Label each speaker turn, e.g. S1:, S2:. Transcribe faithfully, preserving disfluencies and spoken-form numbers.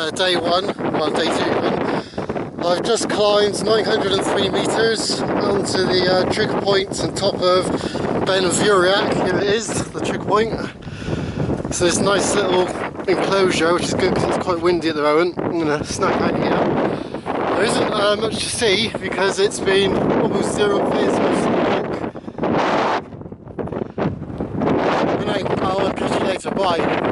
S1: uh, day one, well day two even. I've just climbed nine hundred and three metres onto the uh, trig point on top of Ben Vuirich. Here it is, the trig point. So this nice little enclosure, which is good because it's quite windy at the moment. I'm going to snack out here. There isn't uh, much to see because it's been almost zero pace most of the walk. And I, I'll catch you later, bye.